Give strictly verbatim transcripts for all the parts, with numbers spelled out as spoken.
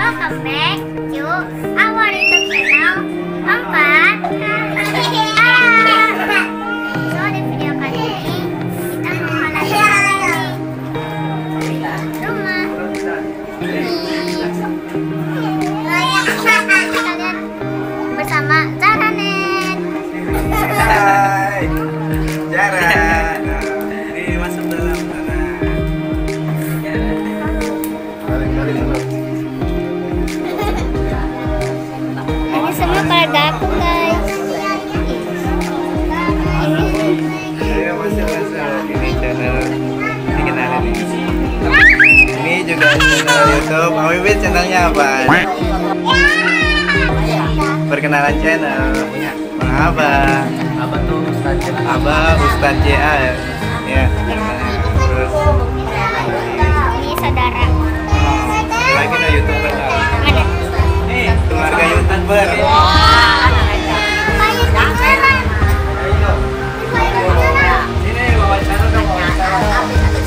welcome back to our YouTube channel Empat. So di video kali ini kita mau melanjutkan rumah kalian bersama Zaranet. Hai, Zara. Ini masuk dalam sana. Ini semua keluarga aku guys. Ayo masuk masuk. Ini channel. Ini kenalin ini. Ini juga channel YouTube. Om Bibit channelnya apa? Perkenalan channel punya Bang Abah. Abah tuh Ustadz J A. Abah Ustadz J A ya. Ya. Terus Ini saudara. ada lagi no YouTuber lah. Ada. Nih keluarga YouTuber. Sini wawancara dong wawancara.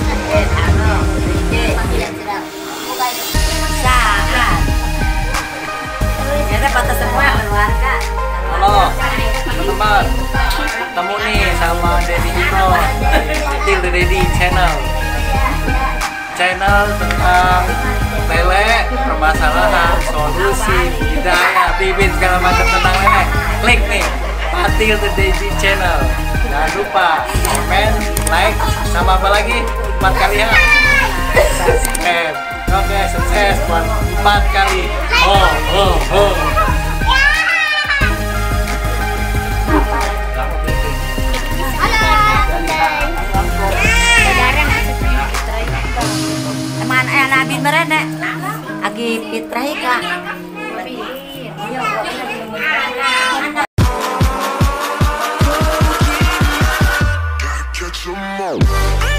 Halo teman-teman, ketemu nih sama Deddy Jino, Till the Deddy Channel. Channel tentang lele, permasalahan, solusi, hidayah, bibit segala macam tentang lele. Klik nih, Till the Deddy Channel. Jangan lupa komen, like, sama apa lagi? Empat kali ya. Subscribe. Oke, sukses buat empat kali. Oh, oh, oh. Teman ayah Nabi merene agi fitrahi kak. Catch 'em all.